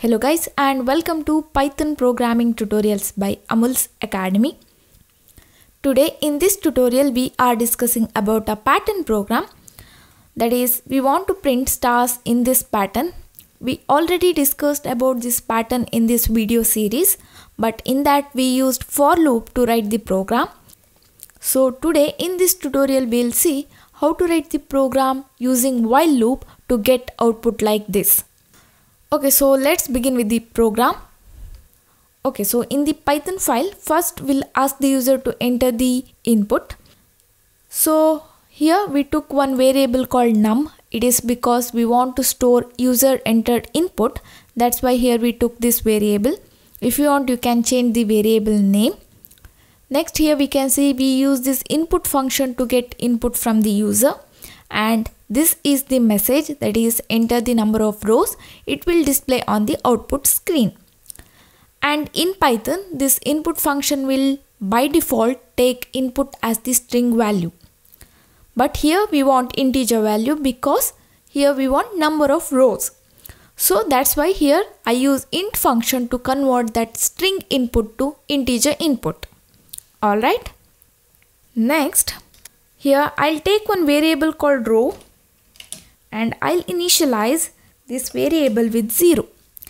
Hello guys and welcome to Python programming tutorials by Amul's Academy. Today in this tutorial we are discussing about a pattern program, that is we want to print stars in this pattern. We already discussed about this pattern in this video series, but in that we used for loop to write the program. So today in this tutorial we'll see how to write the program using while loop to get output like this. Okay, so let's begin with the program. Okay, so in the Python file, first we'll ask the user to enter the input. So here we took one variable called num. It is because we want to store user entered input. That's why here we took this variable. If you want, you can change the variable name. Next, here we can see we use this input function to get input from the user. And this is the message, that is enter the number of rows. It will display on the output screen. And in Python, this input function will by default take input as the string value. But here we want integer value because here we want number of rows. So that's why here I use int function to convert that string input to integer input. Alright. Next, here I'll take one variable called row and I'll initialize this variable with 0.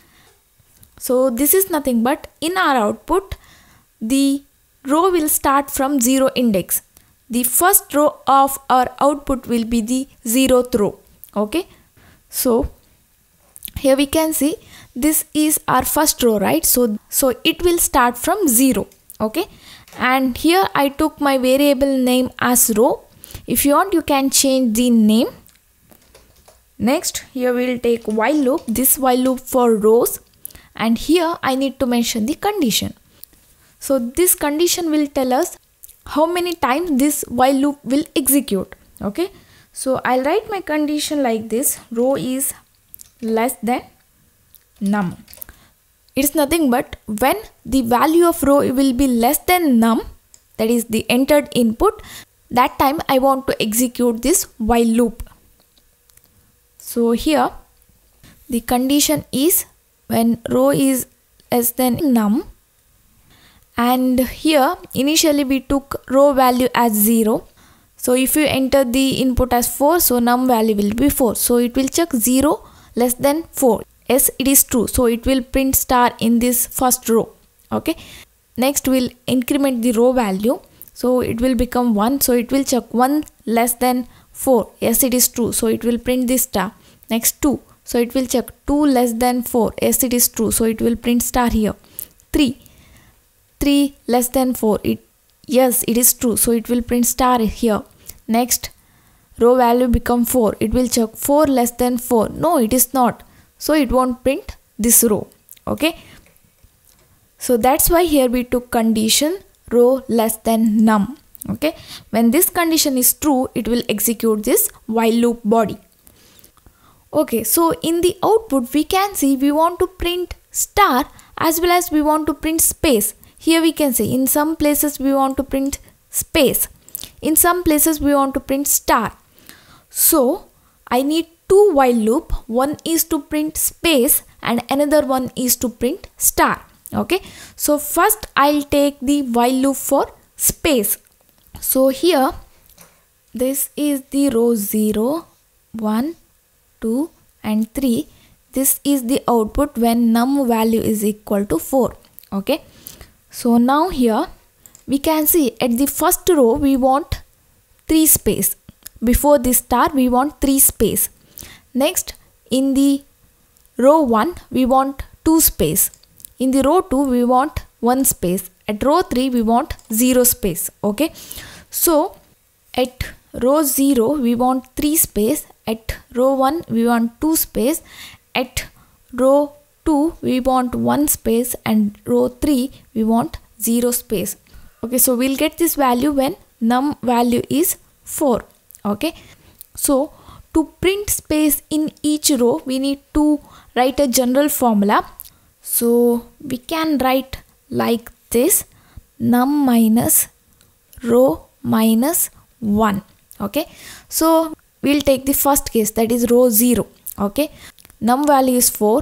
So this is nothing but in our output, the row will start from 0 index. The first row of our output will be the 0th row. Okay. So here we can see this is our first row, right? So it will start from 0. Okay. And here I took my variable name as row. If you want, you can change the name. Next, here we will take while loop, this while loop for rows, and here I need to mention the condition. So this condition will tell us how many times this while loop will execute. Okay, so I'll write my condition like this: row is less than num. It's nothing but when the value of row will be less than num, that is the entered input, that time I want to execute this while loop. So here the condition is when row is less than num, and here initially we took row value as 0. So if you enter the input as 4, so num value will be 4. So it will check 0 less than 4. Yes, it is true. So it will print star in this first row. Okay. Next we'll increment the row value. So it will become 1. So it will check 1 less than 4. Yes, it is true. So it will print this star. Next 2. So it will check 2 less than 4. Yes, it is true. So it will print star here. 3. 3 less than 4. Yes, it is true. So it will print star here. Next row value become 4. It will check 4 less than 4. No, it is not. So it won't print this row. Okay. So that's why here we took condition row less than num. Okay. When this condition is true, it will execute this while loop body. Okay. So in the output, we can see we want to print star as well as we want to print space. Here we can see in some places we want to print space. In some places we want to print star. So I need two while loop. One is to print space and another one is to print star. Okay. So first I'll take the while loop for space. So here this is the row 0, 1, 2 and 3. This is the output when num value is equal to 4. Okay. So now here we can see at the first row we want 3 space. Before this star we want 3 space. Next in the row 1 we want 2 space. In the row 2 we want 1 space. At row 3 we want 0 space. Okay. So at row 0 we want 3 space. At row 1 we want 2 space. At row 2 we want 1 space, and row 3 we want 0 space. Okay, so we'll get this value when num value is 4. Okay. So to print space in each row we need to write a general formula. So we can write like this: num minus row minus 1. Okay. So we'll take the first case, that is row 0. Okay. Num value is 4,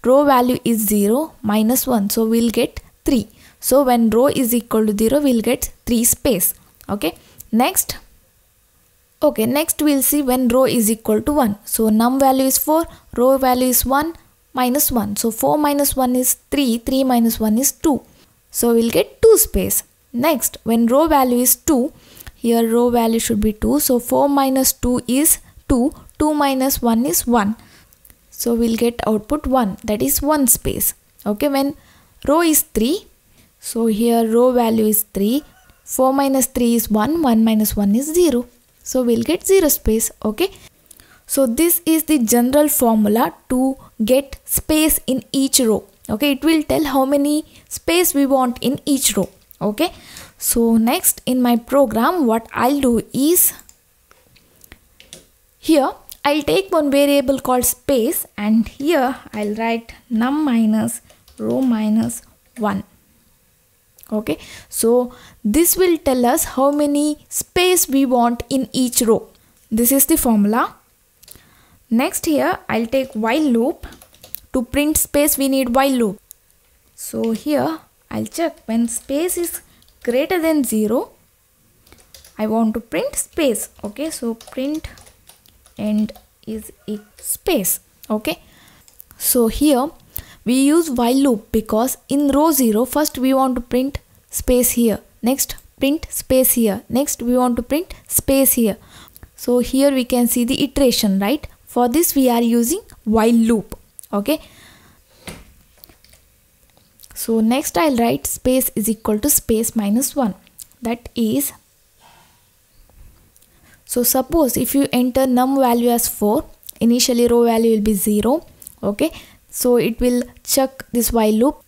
row value is 0 minus 1, so we'll get 3. So when row is equal to 0, we'll get 3 space. Okay, next we'll see when row is equal to 1. So num value is 4, row value is 1 minus 1. So 4 minus 1 is 3, 3 minus 1 is 2. So we'll get 2 space. Next, when row value is 2, here row value should be 2. So 4 minus 2 is 2, 2 minus 1 is 1. So we'll get output 1, that is 1 space. Okay, when row is 3, so here row value is 3, 4 minus 3 is 1, 1 minus 1 is 0. So we'll get 0 space. Okay, so this is the general formula to get space in each row. Okay, it will tell how many space we want in each row. Okay, so next in my program, what I'll do is, here I'll take one variable called space, and here I'll write num minus row minus 1. Okay, so this will tell us how many space we want in each row. This is the formula. Next, here I'll take while loop. To print space, we need while loop. So here I'll check when space is greater than 0, I want to print space. Okay, so print end is space. Okay, so here we use while loop because in row 0, first we want to print space here, next print space here, next we want to print space here. So here we can see the iteration, right? For this we are using while loop. Okay, so next I'll write space is equal to space minus 1. That is, so suppose if you enter num value as 4, initially row value will be 0. Okay, so it will check this while loop.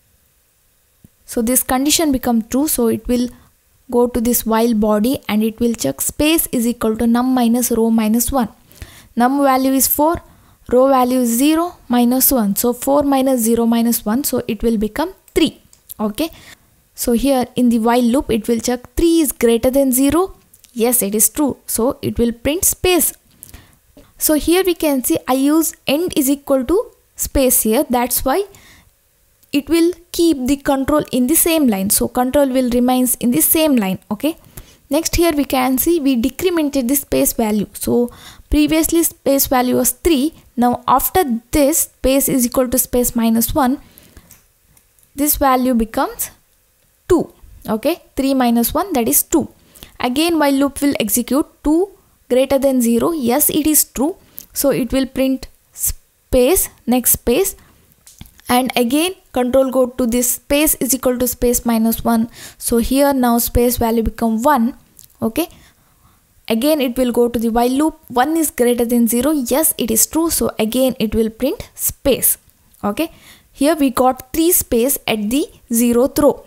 So this condition become true, so it will go to this while body and it will check space is equal to num minus row minus 1. Num value is 4, row value is 0 minus 1. So 4 minus 0 minus 1, so it will become 3. Okay, so here in the while loop it will check 3 is greater than 0. Yes, it is true, so it will print space. So here we can see I use end is equal to space here, that's why it will keep the control in the same line. So control will remains in the same line. Okay, next here we can see we decremented the space value. So previously space value was 3. Now after this space is equal to space minus 1, this value becomes 2. Okay, 3 minus 1, that is 2. Again while loop will execute 2 greater than 0. Yes, it is true. So it will print space, next space, and again control go to this space is equal to space minus 1. So here now space value become 1. Okay, again it will go to the while loop. 1 is greater than 0. Yes, it is true. So again it will print space. Okay, here we got 3 space at the 0th row.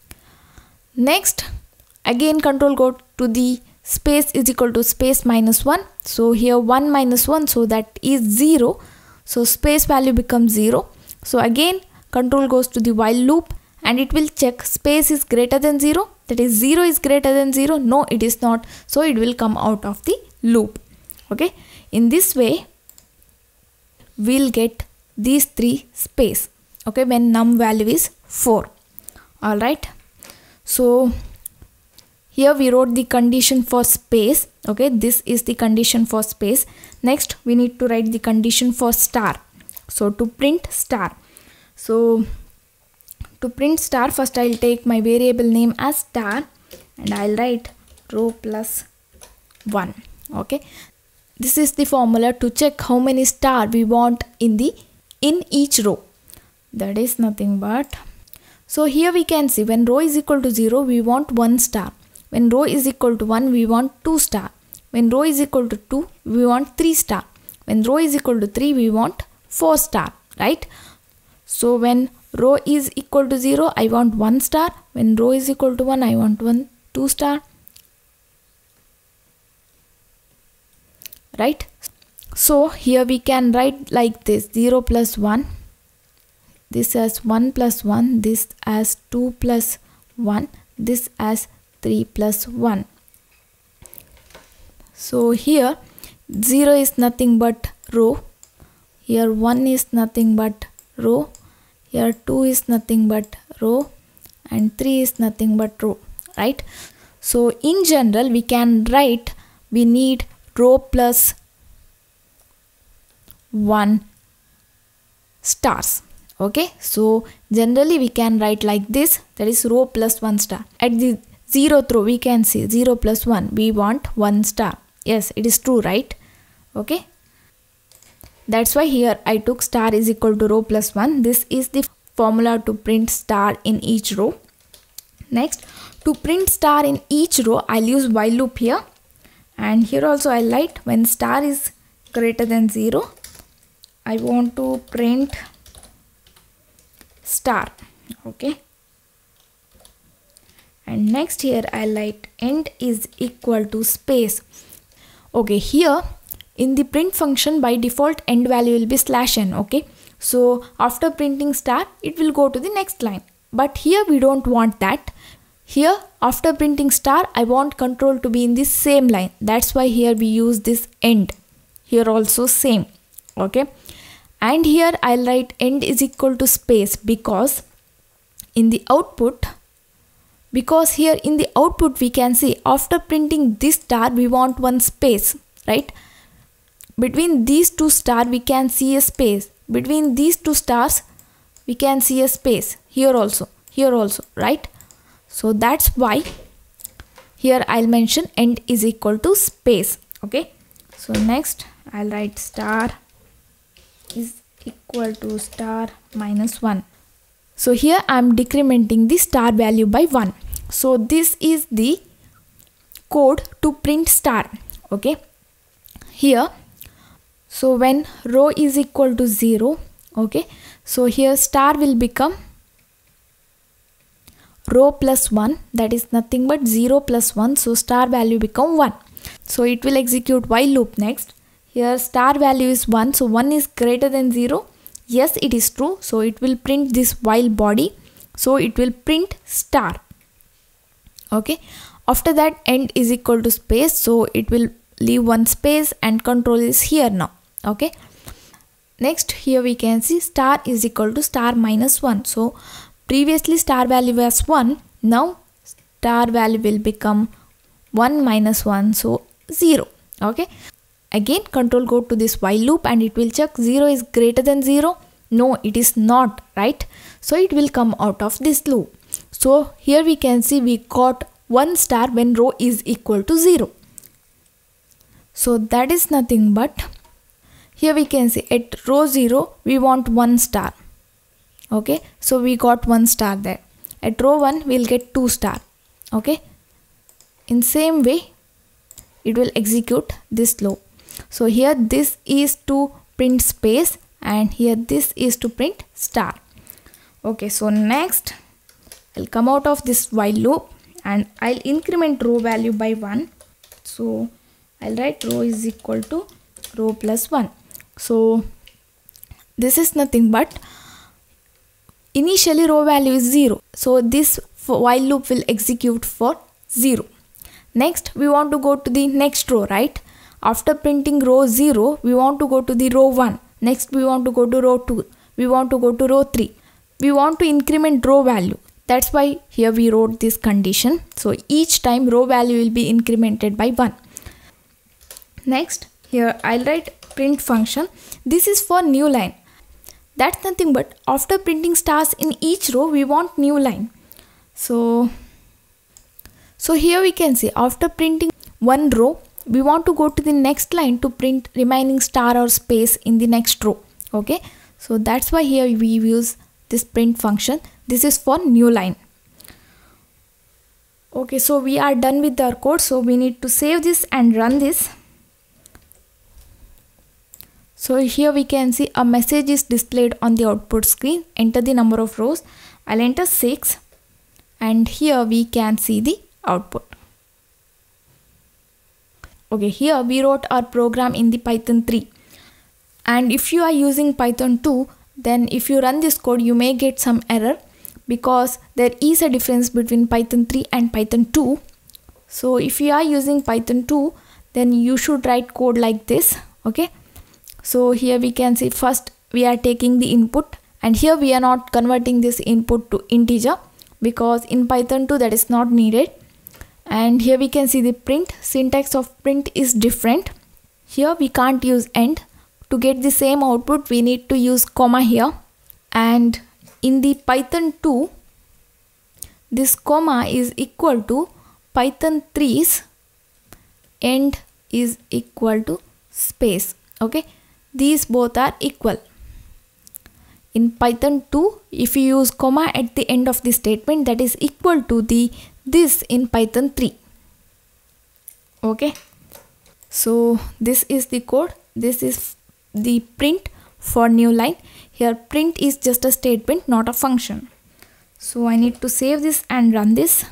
Next, again control go to the space is equal to space minus 1. So here 1 minus 1, so that is 0. So space value becomes 0. So again control goes to the while loop and it will check space is greater than 0. That is 0 is greater than 0. No, it is not. So it will come out of the loop. Okay, in this way we'll get these 3 space. Okay, when num value is 4. All right, so here we wrote the condition for space. Okay, this is the condition for space. Next we need to write the condition for star. So to print star, so to print star, first I'll take my variable name as star and I'll write row plus 1. Okay, this is the formula to check how many star we want in each row. That is nothing but, so here we can see when row is equal to 0 we want 1 star, when row is equal to 1 we want 2 star, when row is equal to 2 we want 3 star, when row is equal to 3 we want 4 star, right? So when row is equal to 0 I want 1 star, when row is equal to 1 I want 2 star, right? So here we can write like this: 0 plus 1, this as 1 plus 1, this as 2 plus 1, this as 3 plus 1. So here 0 is nothing but row, here 1 is nothing but row. Here 2 is nothing but row and 3 is nothing but row, right? So in general we can write we need row plus 1 stars. Okay, so generally we can write like this, that is row plus 1 star. At the 0th row we can see 0 plus 1, we want 1 star. Yes, it is true, right? Okay, that's why here I took star is equal to row plus 1. This is the formula to print star in each row. Next, to print star in each row, I'll use while loop here, and here also I'll write when star is greater than 0, I want to print star. Okay, and next here I'll write end is equal to space. Okay, here in the print function by default end value will be /n. Okay, so after printing star it will go to the next line, but here we don't want that. Here after printing star I want control to be in the same line, that's why here we use this end. Here also same. Okay, and here I'll write end is equal to space because in the output, here in the output we can see after printing this star we want one space, right? Between these two stars we can see a space, between these two stars we can see a space, here also, right? So that's why here I'll mention end is equal to space. Okay, so next I'll write star is equal to star minus 1. So here I'm decrementing the star value by 1. So this is the code to print star. Okay, here, so when row is equal to 0, okay, so here star will become row plus 1, that is nothing but 0 plus 1, so star value become 1. So it will execute while loop. Next, here star value is 1, so 1 is greater than 0. Yes, it is true, so it will print this while body, so it will print star. Okay, after that end is equal to space, so it will leave one space and control is here now. Okay, next here we can see star is equal to star minus 1. So previously star value was 1, now star value will become 1 minus 1, so 0. Okay, again control go to this while loop and it will check 0 is greater than 0. No, it is not, right? So it will come out of this loop. So here we can see we got 1 star when row is equal to 0. So that is nothing but, here we can see at row 0 we want 1 star. Okay, so we got 1 star there. At row 1 we'll get 2 star. Okay, in same way it will execute this loop. So here this is to print space and here this is to print star. Okay, so next I'll come out of this while loop and I'll increment row value by 1. So I'll write row is equal to row plus 1. So this is nothing but initially row value is 0. So this while loop will execute for 0. Next we want to go to the next row, right? After printing row 0 we want to go to the row 1. Next we want to go to row 2. We want to go to row 3. We want to increment row value. That's why here we wrote this condition. So each time row value will be incremented by 1. Next here I'll write print function. This is for new line. That's nothing but after printing stars in each row we want new line. So here we can see after printing one row we want to go to the next line to print remaining star or space in the next row. Okay, so that's why here we use this print function. This is for new line. Okay, so we are done with our code, so we need to save this and run this. So here we can see a message is displayed on the output screen. Enter the number of rows. I'll enter 6 and here we can see the output. Okay, here we wrote our program in the Python 3, and if you are using Python 2, then if you run this code you may get some error because there is a difference between Python 3 and Python 2. So if you are using Python 2, then you should write code like this. Okay, so here we can see first we are taking the input and here we are not converting this input to integer because in Python 2 that is not needed. And here we can see the print. Syntax of print is different. Here we can't use end. To get the same output we need to use comma here, and in the Python 2 this comma is equal to Python 3's end is equal to space. Okay, these both are equal. In Python 2 if you use comma at the end of the statement, that is equal to the this in Python 3. Okay, so this is the code. This is the print for new line. Here print is just a statement, not a function. So I need to save this and run this.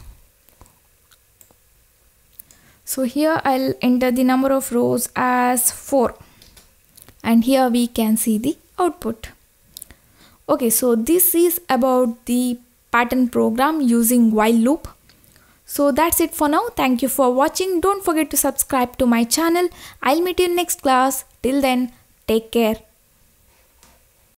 So here I'll enter the number of rows as 4, and here we can see the output. Okay, so this is about the pattern program using while loop. So that's it for now. Thank you for watching. Don't forget to subscribe to my channel. I'll meet you in next class. Till then, take care.